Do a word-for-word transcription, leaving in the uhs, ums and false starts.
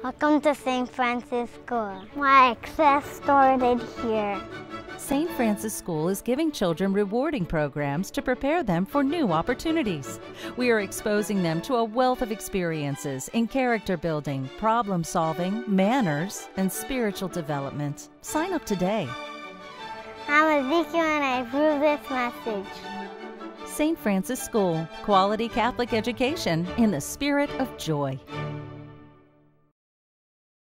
Welcome to Saint Francis School. My success started here. Saint Francis School is giving children rewarding programs to prepare them for new opportunities. We are exposing them to a wealth of experiences in character building, problem solving, manners, and spiritual development. Sign up today. I'm Ezekiel and I approve this message. Saint Francis School, quality Catholic education in the spirit of joy.